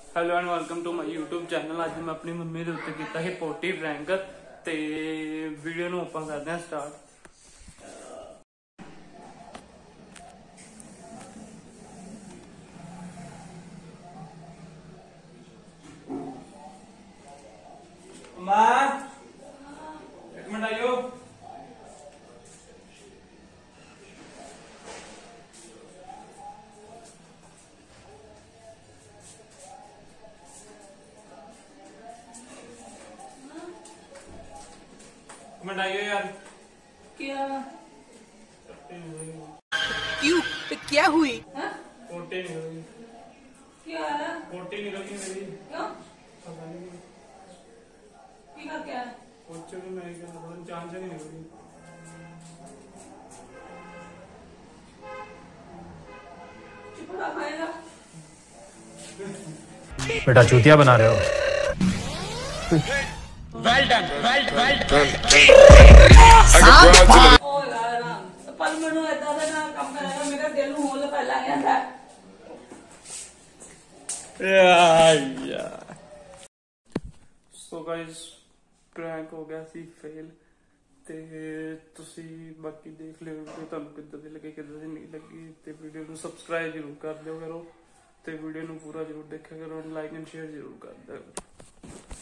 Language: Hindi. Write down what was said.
Hello and welcome to my YouTube channel. आज मैं अपनी मम्मी के उत्ते किया है पोटी प्रैंक ते वीडियो ਨੂੰ ਆਪਾਂ ਕਰਦੇ ਹਾਂ स्टार्ट। मां एक मिनट आइयो। मिनट आइयो यार। क्या क्यों? तो क्या हुई? पोटी निकल गई। क्या है? पोटी निकल गई मेरी। क्यों? पता नहीं क्या है? पोचे में मैं क्या पता चांद से नहीं निकल गई। चिपड़ा खाएगा? बेटा चूतिया बना रहे हो। Well done, well done. ओ यार ना पल मनु ऐसा था ना कम करेगा मेरा दिल में होल पहला गया था। सो गाइस प्रैंक हो गया सी फेल ਤੇ ਤੁਸੀਂ ਬਾਕੀ ਦੇਖ ਲਿਓ ਕਿ ਤੁਹਾਨੂੰ ਕਿੱਦਾਂ ਦੀ ਲੱਗੀ ਕਿੱਦਾਂ ਦੀ ਨਹੀਂ ਲੱਗੀ ਤੇ ਵੀਡੀਓ ਨੂੰ ਸਬਸਕ੍ਰਾਈਬ ਜ਼ਰੂਰ ਕਰ ਦਿਓ ਕਰੋ ਤੇ ਵੀਡੀਓ ਨੂੰ ਪੂਰਾ ਜ਼ਰੂਰ ਦੇਖਿਆ ਕਰੋ, ਲਾਈਕ ਐਂਡ ਸ਼ੇਅਰ ਜ਼ਰੂਰ ਕਰ ਦਿਓ।